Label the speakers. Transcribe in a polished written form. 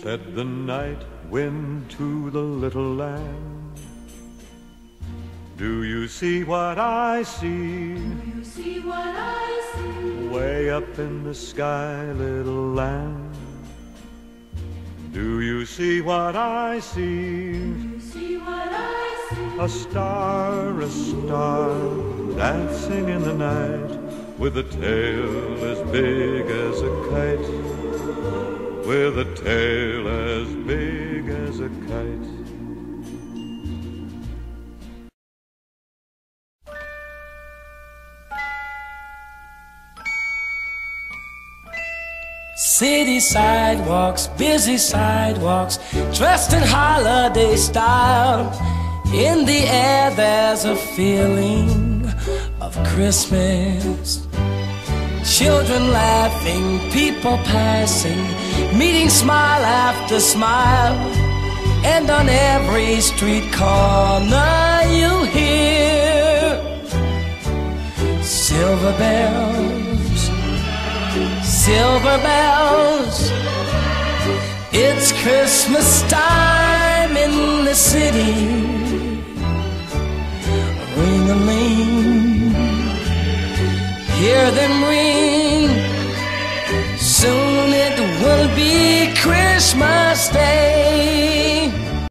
Speaker 1: Said the night wind to the little lamb, do you see what I see?
Speaker 2: Do you see what I see?
Speaker 1: Way up in the sky, little lamb. Do you see what I see?
Speaker 2: Do you see what I see?
Speaker 1: A star, dancing in the night, with a tail as big as a kite, with a tail as big as a kite.
Speaker 3: City sidewalks, busy sidewalks, dressed in holiday style. In the air there's a feeling of Christmas. Children laughing, people passing, meeting smile after smile. And on every street corner you hear silver bells, silver bells. It's Christmas time in the city. Ring-a-ling, hear them ring. Soon it will be Christmas Day.